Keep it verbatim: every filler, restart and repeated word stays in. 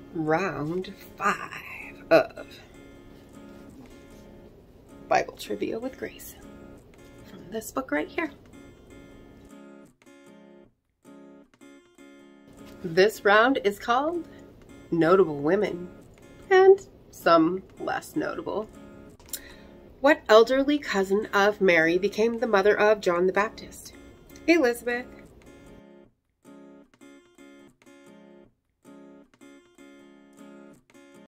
round five of Bible Trivia with Grace from this book right here. This round is called Notable Women and some less notable. What elderly cousin of Mary became the mother of John the Baptist? Elizabeth,